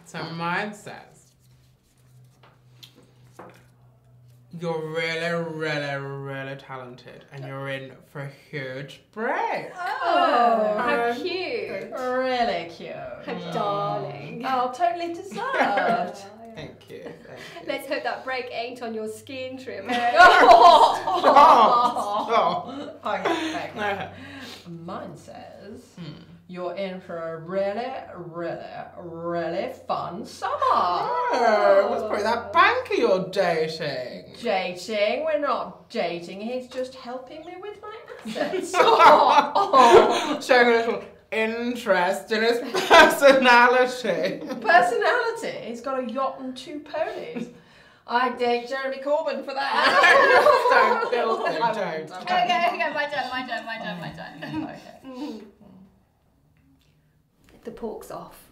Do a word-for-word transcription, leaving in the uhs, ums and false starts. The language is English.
So mine says, you're really, really, really talented and you're in for a huge break. Oh, how Um, cute. Really cute. How darling. Oh, totally deserved. Thank you, thank you. Let's hope that break ain't on your skiing trip. Stop! Stop! Okay, No. okay. Mine says, Hmm. you're in for a really, really, really fun summer. Oh, what's probably that banker you're dating? Dating? We're not dating. He's just helping me with my assets. oh, oh. Showing a little interest in his personality. Personality? He's got a yacht and two ponies. I'd date Jeremy Corbyn for that. Don't, Bill, I don't. wouldn't. Okay, okay, okay, my turn, my turn, my turn, my turn. Okay. The pork's off.